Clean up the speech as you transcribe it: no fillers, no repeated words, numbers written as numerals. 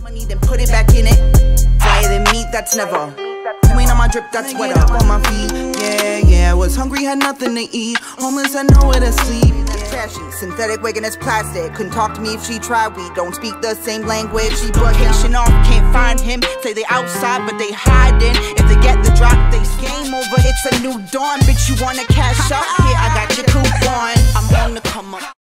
money, then put it back in it. Flyer than meat, that's never. You ain't on my drip, that's wet up on my feet. Yeah, was hungry, had nothing to eat. Homeless, had nowhere to sleep. Trashy, synthetic wig and it's plastic. Couldn't talk to me if she tried. We don't speak the same language. She vacation off, can't find him. Say they outside, but they hiding. If they get the drop, they game over. It's a new dawn, bitch. You wanna cash up? Here, I got your coupon. I'm on the come up.